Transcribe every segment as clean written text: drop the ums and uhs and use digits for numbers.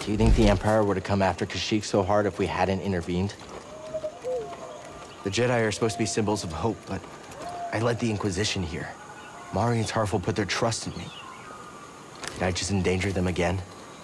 Do you think the Empire would have come after Kashyyyk so hard if we hadn't intervened? The Jedi are supposed to be symbols of hope, but I led the Inquisition here. Mari and Tarful put their trust in me. Did I just endanger them again?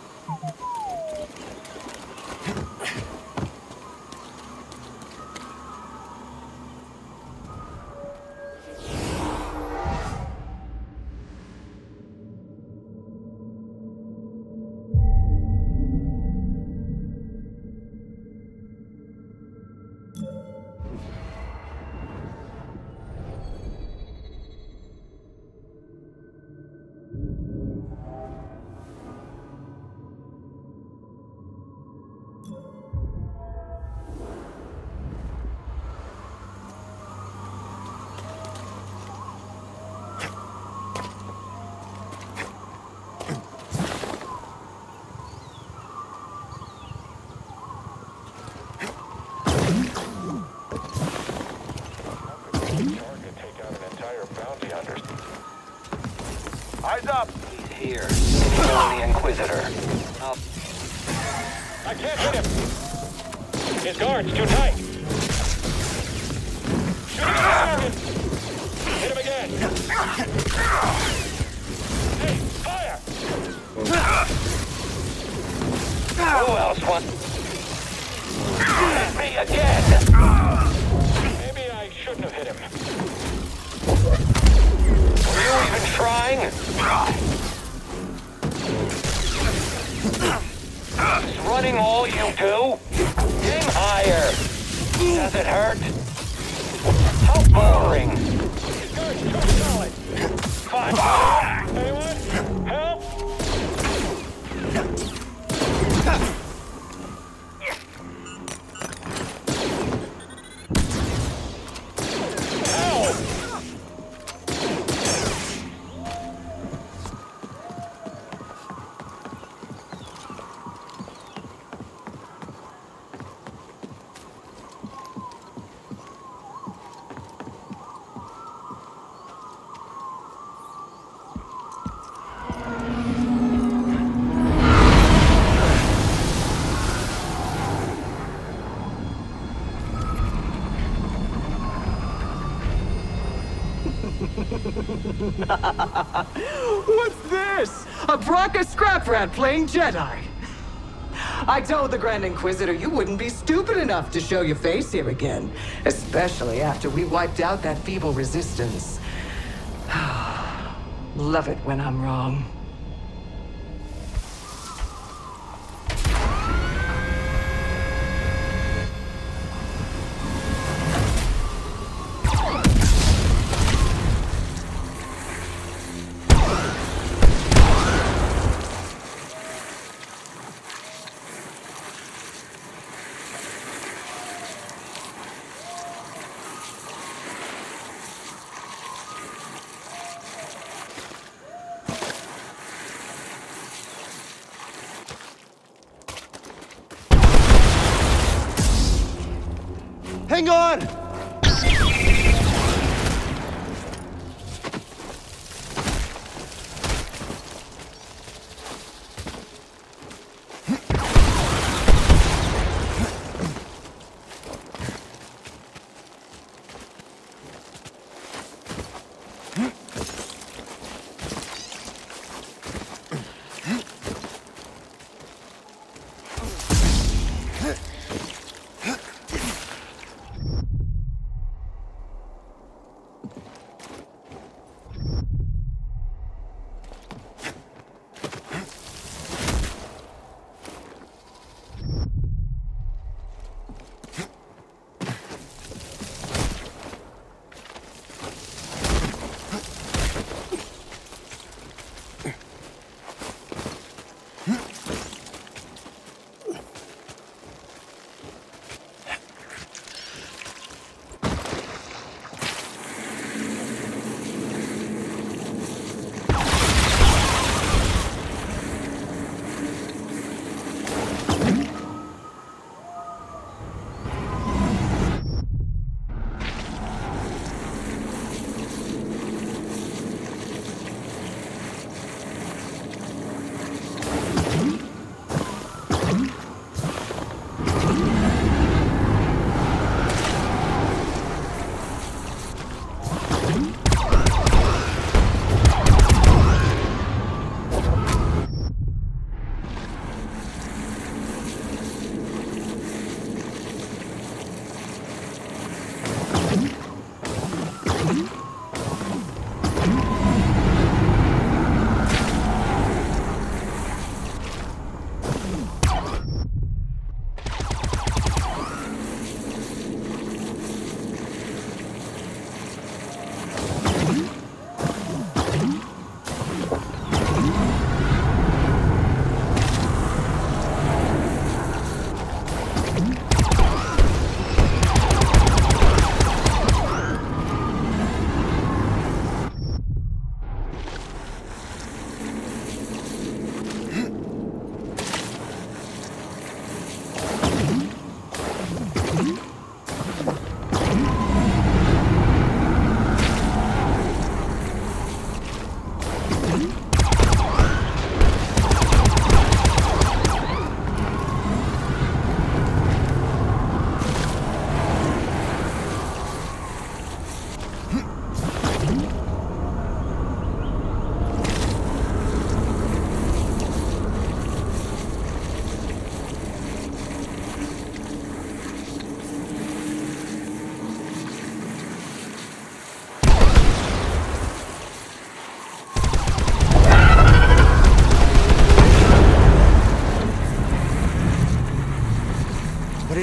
Eyes up! He's here. Killing the Inquisitor. I can't hit him! His guard's too tight! Shooting at the target! Hit him again! Hey, fire! Who else wants... Hit me again! Maybe I shouldn't have hit him. Were you even trying? It's running all you do? Aim higher. Does it hurt? How boring. His guard's too solid! Fine. Anyone? Help! Help! What's this? A Bracca scrap rat playing Jedi. I told the Grand Inquisitor you wouldn't be stupid enough to show your face here again, especially after we wiped out that feeble resistance. Love it when I'm wrong. Hang on!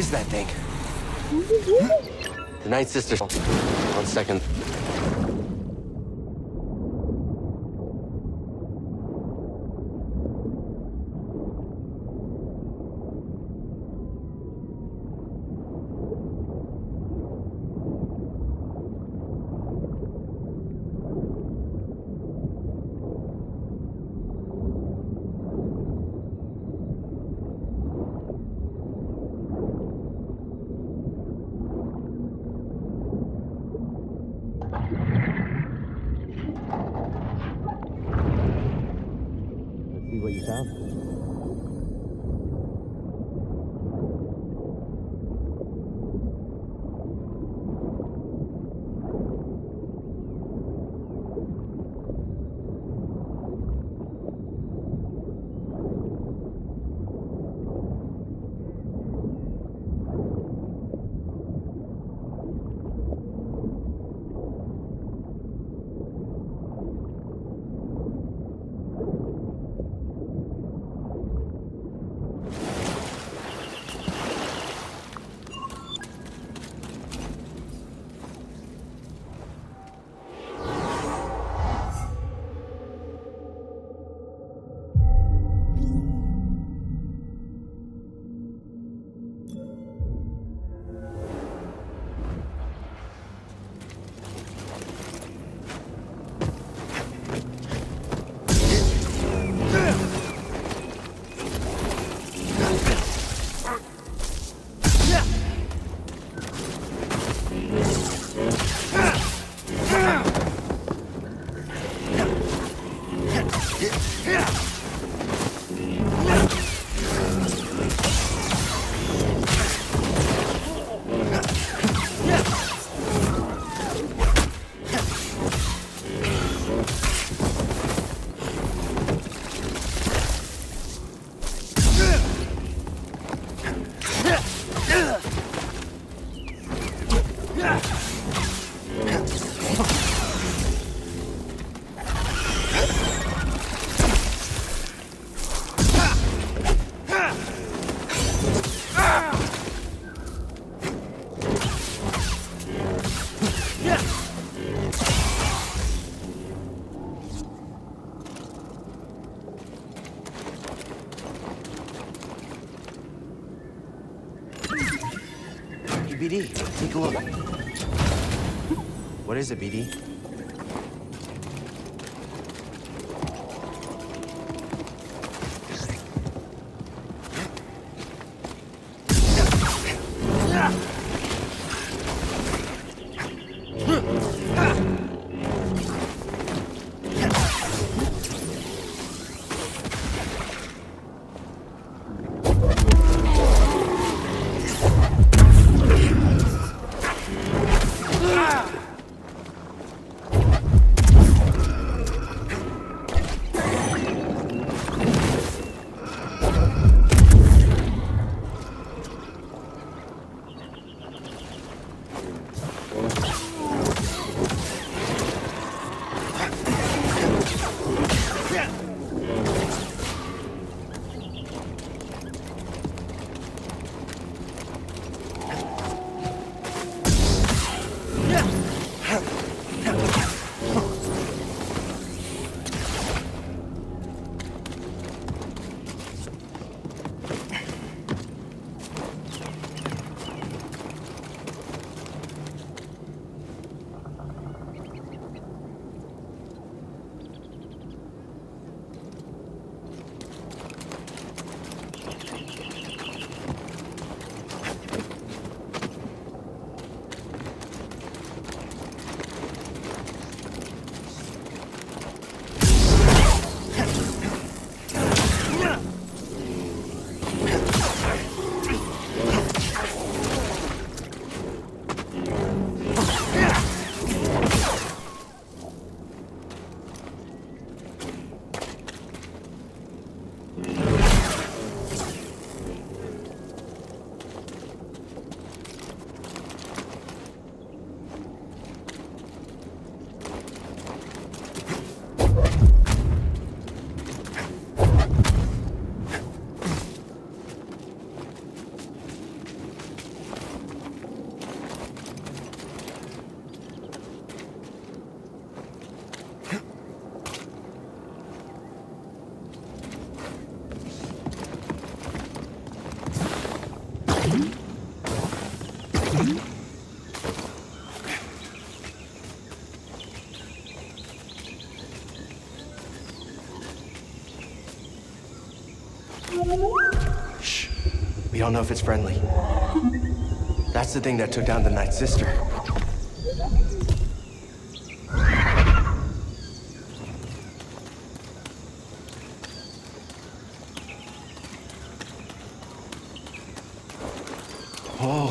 is that thing? The Night Sister. 1 second. See what you found. BD, take a look. What is it, BD? Shh. We don't know if it's friendly. That's the thing that took down the Knight's sister. Oh.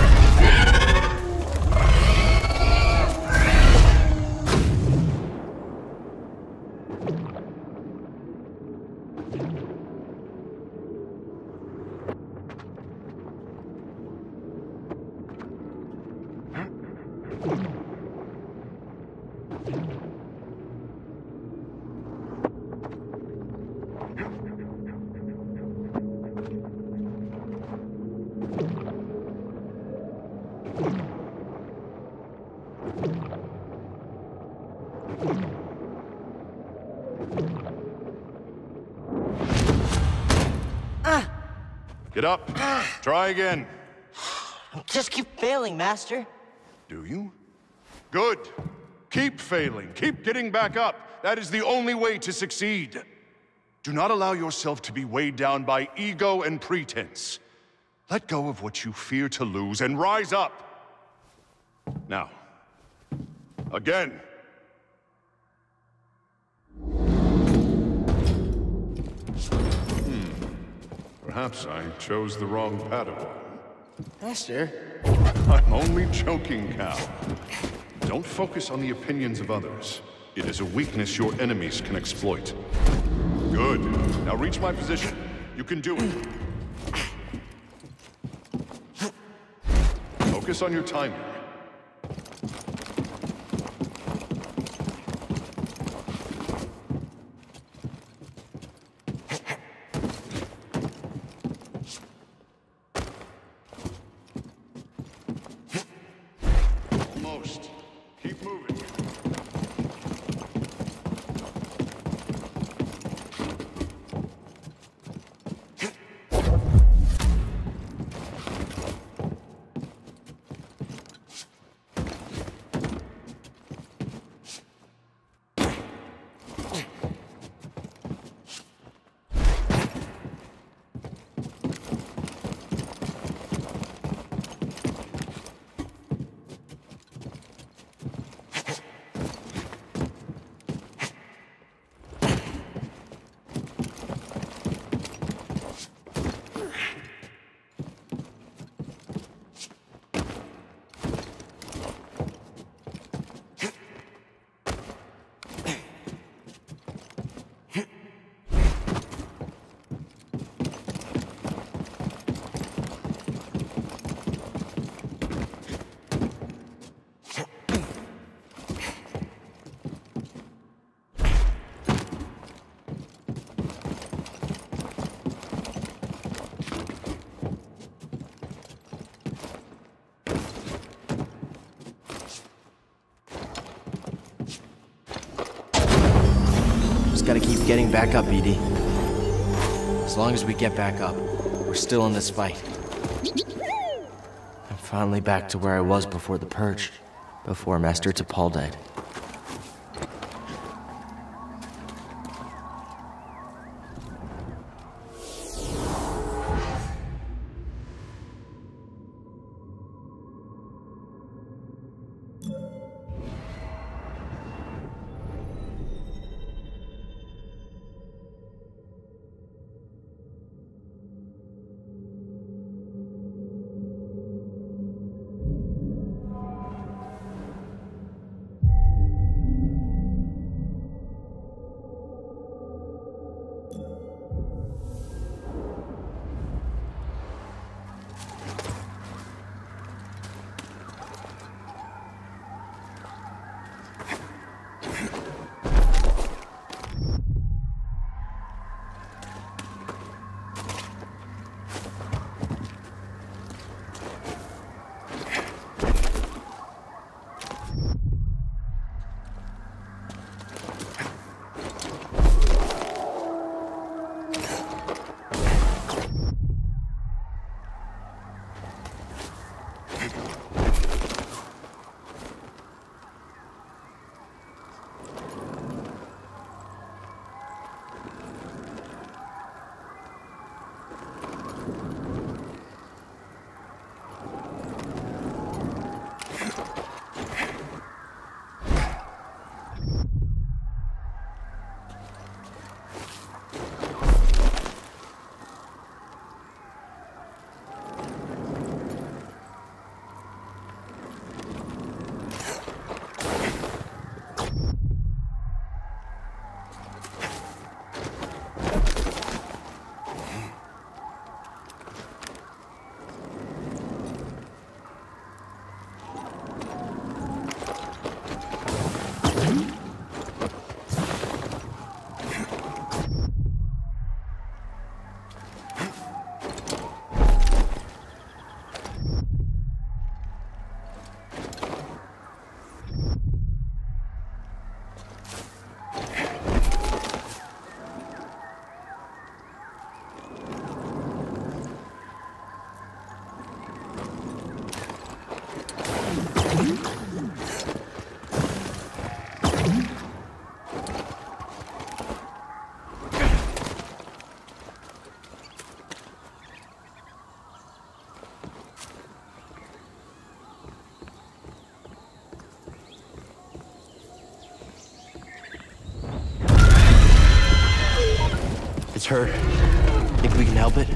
Get up. Try again. Just keep failing, Master. Do you? Good. Keep failing. Keep getting back up. That is the only way to succeed. Do not allow yourself to be weighed down by ego and pretense. Let go of what you fear to lose and rise up. Now, again. Perhaps I chose the wrong Padawan. Master? I'm only joking, Cal. Don't focus on the opinions of others. It is a weakness your enemies can exploit. Good. Now reach my position. You can do it. Focus on your timing. Almost. Keep moving. Gotta keep getting back up, BD. As long as we get back up, we're still in this fight. I'm finally back to where I was before the Purge, before Master Tapal died. It's hurt. Think we can help it?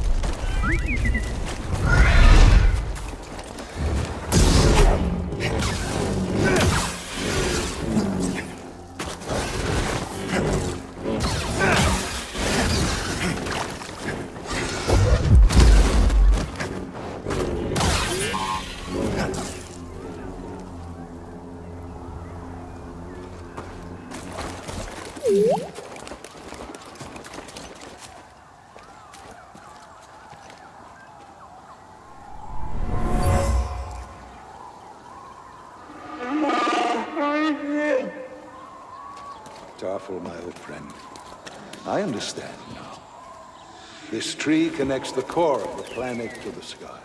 Tarful, my old friend. I understand now. This tree connects the core of the planet to the sky.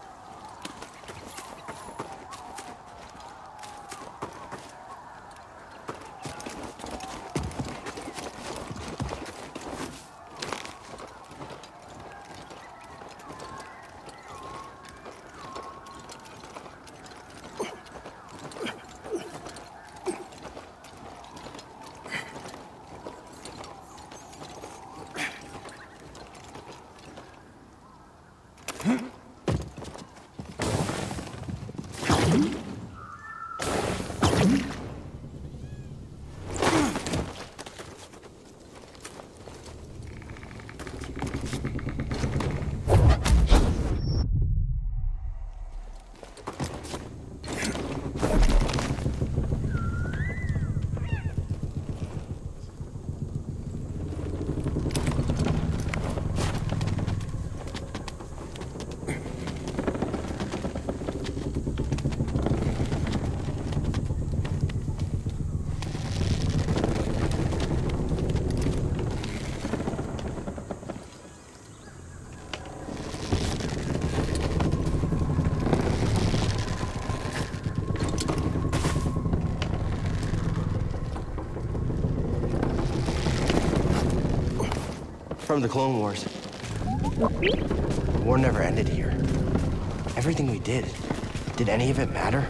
From the Clone Wars. The war never ended here. Everything we did any of it matter?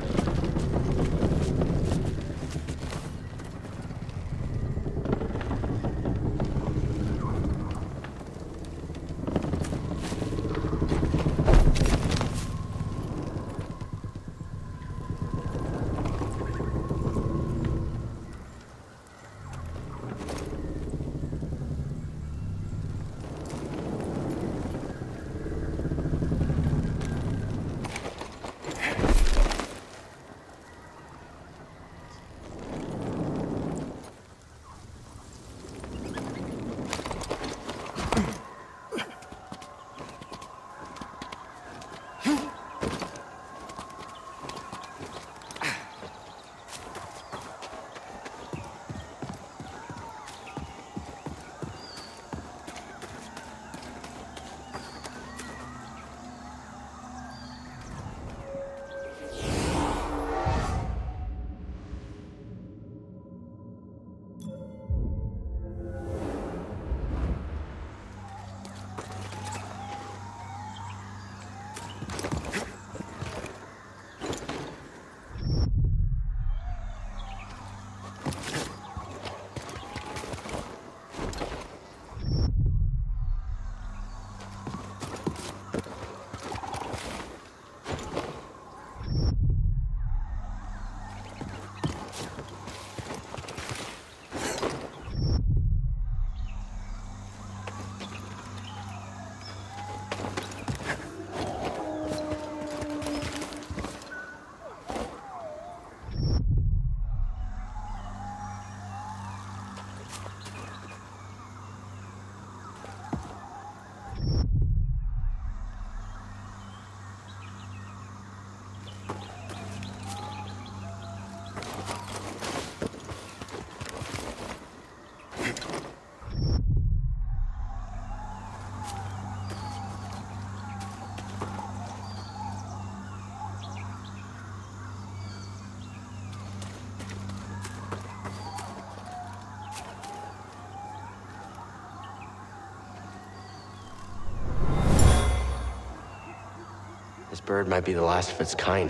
bird might be the last of its kind.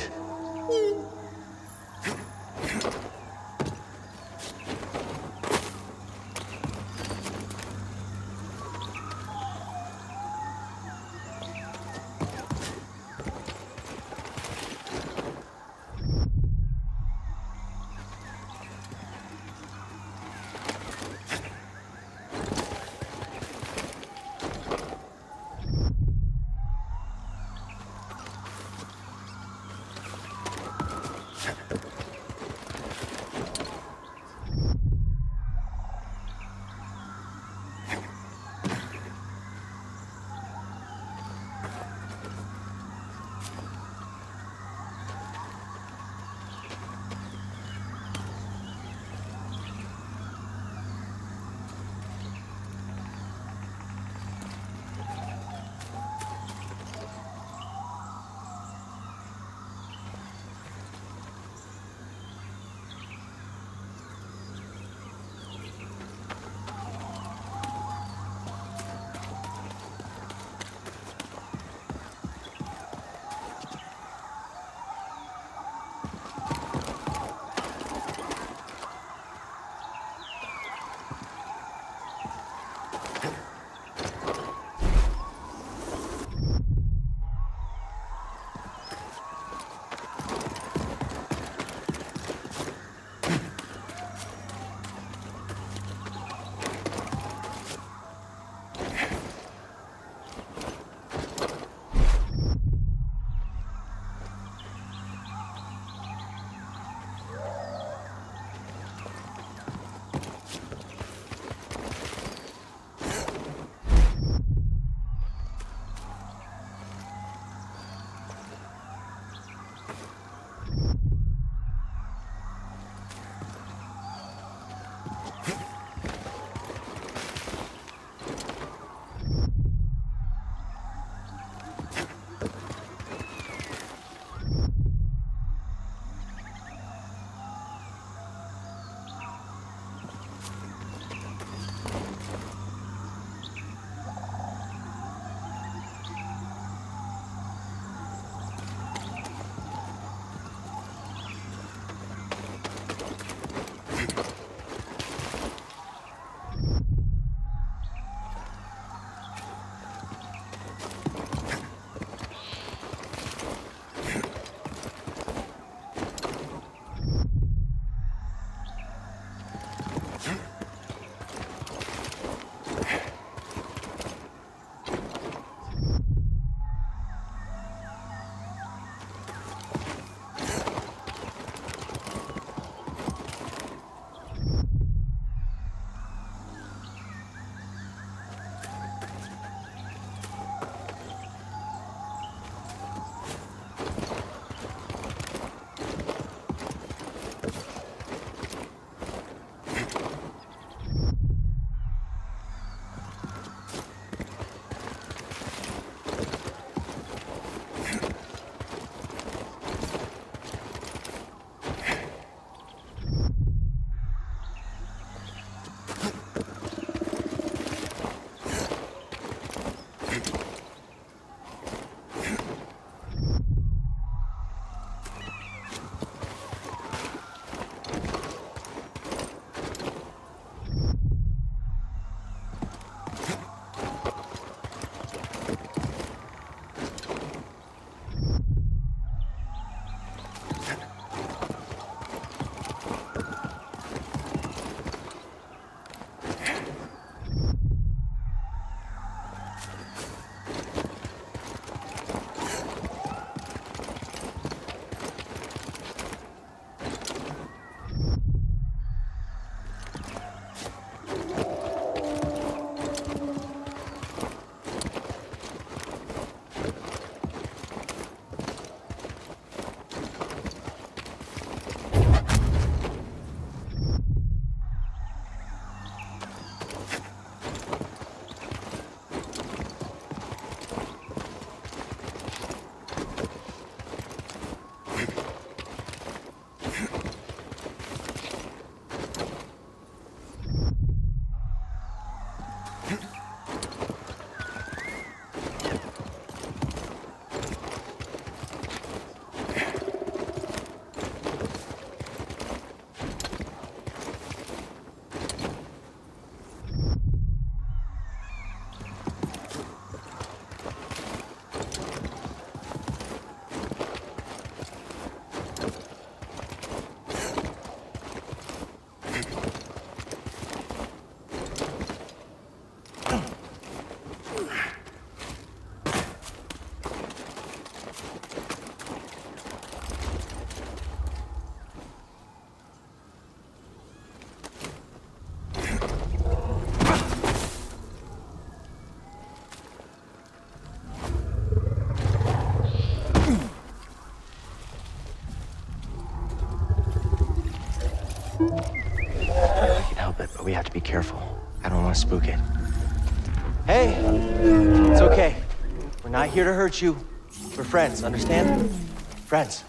I can help it, but we have to be careful. I don't want to spook it. Hey! It's okay. We're not here to hurt you. We're friends, understand? Friends.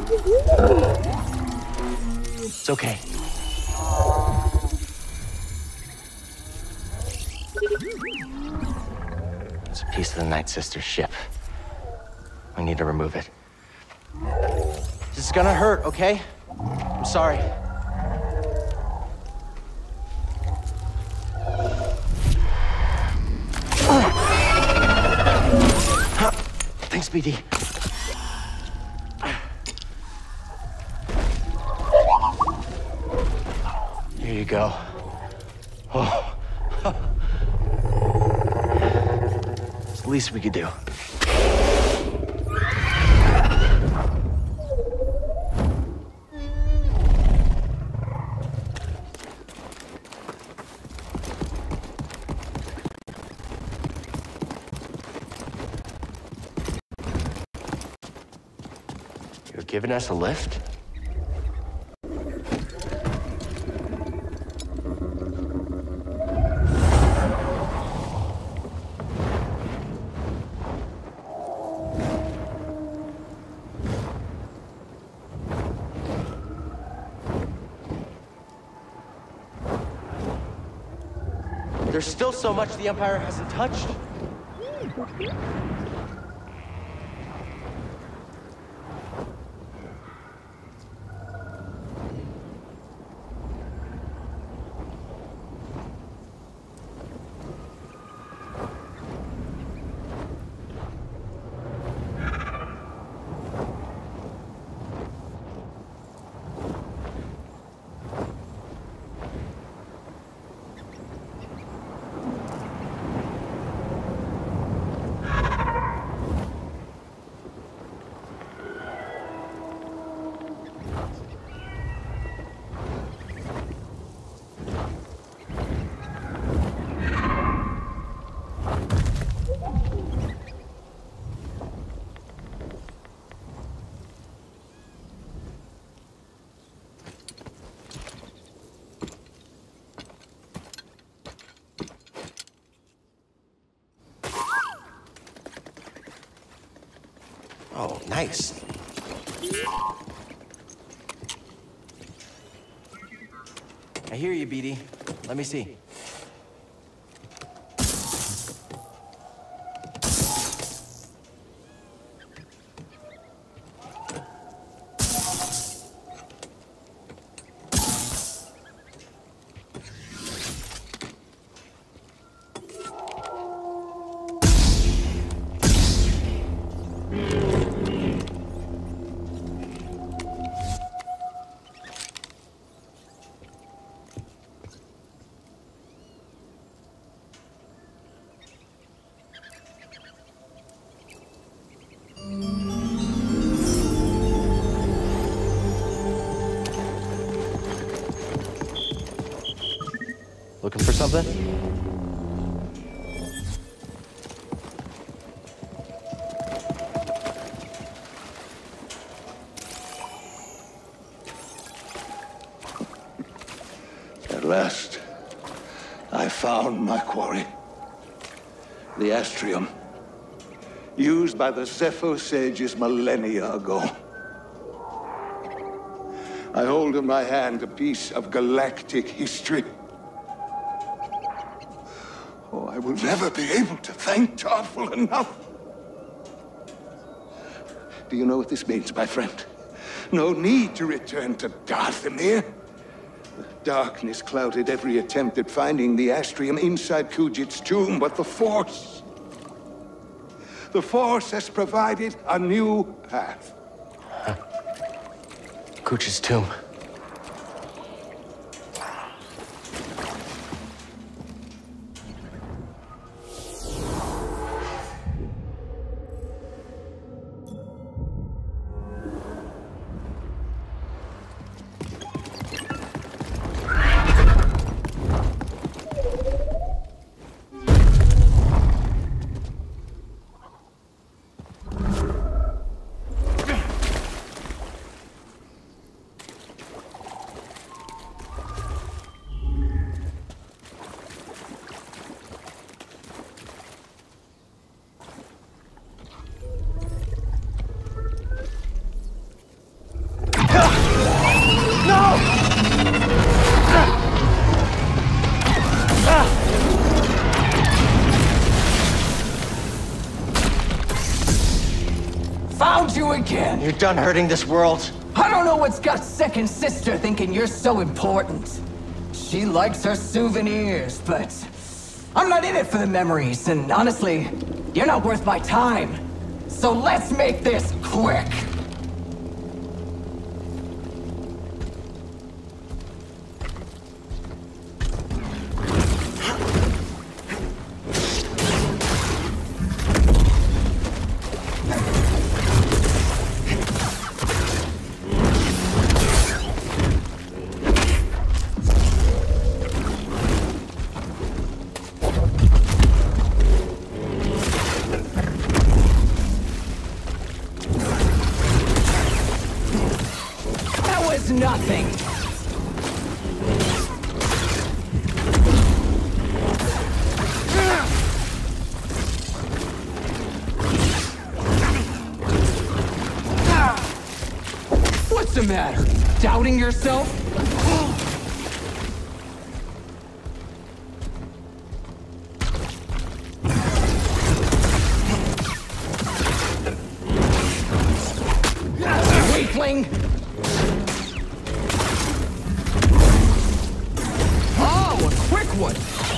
It's okay. It's a piece of the Night Sister's ship. We need to remove it. This is gonna hurt, okay? I'm sorry. Thanks, BD. Here you go. Oh. It's the least we could do. You're giving us a lift? There's still so much the Empire hasn't touched. Oh, nice. I hear you, BD. Let me see. Looking for something? At last, I found my quarry. The Astrium, used by the Zepho sages millennia ago. I hold in my hand a piece of galactic history. Oh, I will never be able to thank Tarful enough. Do you know what this means, my friend? No need to return to Dathomir. Darkness clouded every attempt at finding the Astrium inside Kujet's tomb, but the Force has provided a new path. Kujet's tomb. again. You're done hurting this world. I don't know what's got second sister thinking you're so important. She likes her souvenirs, but I'm not in it for the memories, and honestly, you're not worth my time. So let's make this quick. Nothing. What's the matter? Doubting yourself? Weakling! One.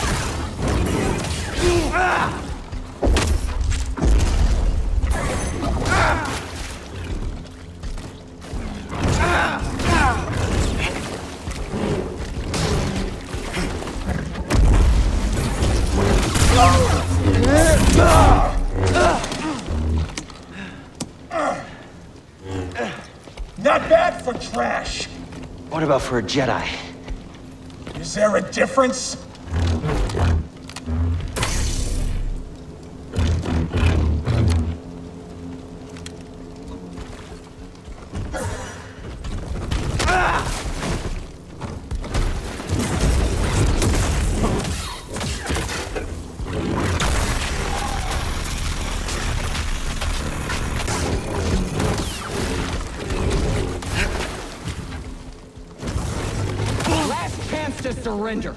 Not bad for trash. What about for a Jedi? Is there a difference? Last chance to surrender.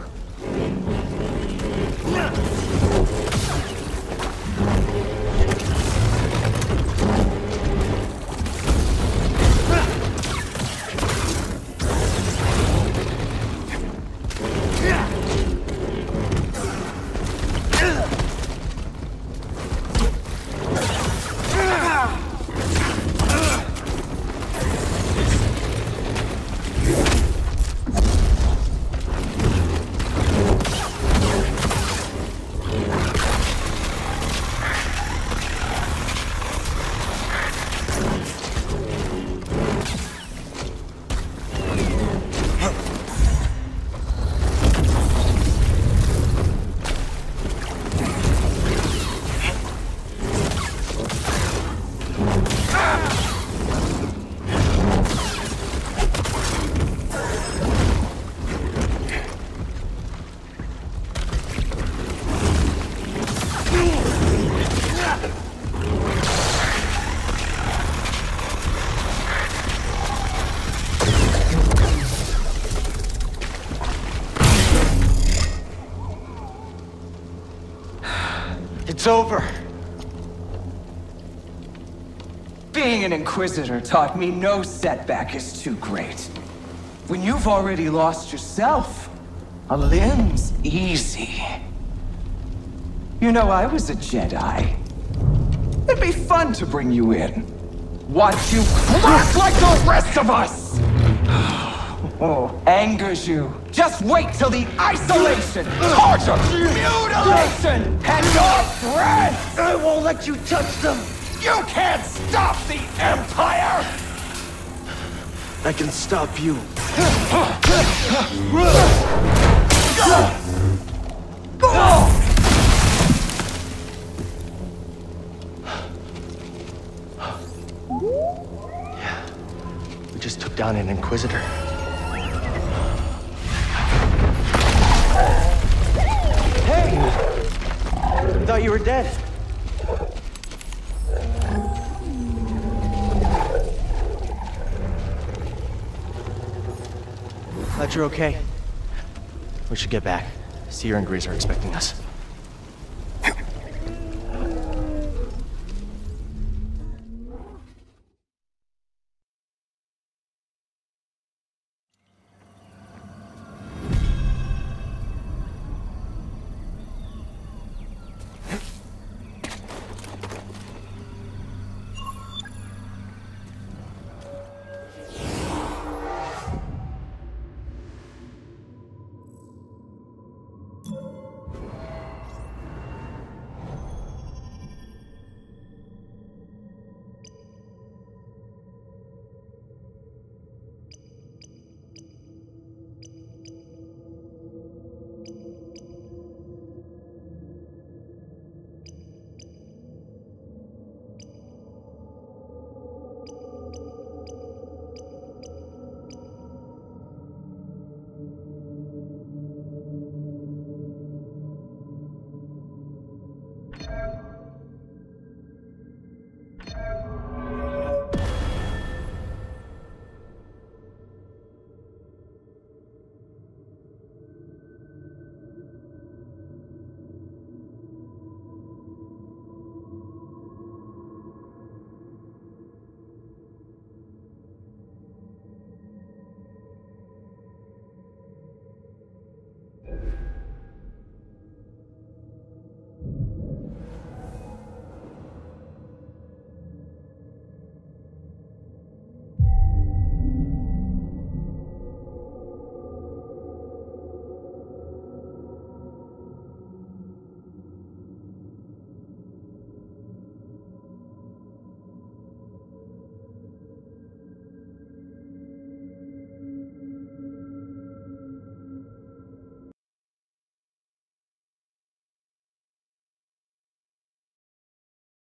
It's over. Being an Inquisitor taught me no setback is too great. When you've already lost yourself, a limb's easy. You know, I was a Jedi. It'd be fun to bring you in. Watch you crack like the rest of us! Oh, angers you. Just wait till the isolation, torture, mutilation, and your friends! I won't let you touch them! You can't stop the Empire! I can stop you. Yeah, we just took down an Inquisitor. Hey! I thought you were dead. Glad you're okay. We should get back. Cere and Grease are expecting us.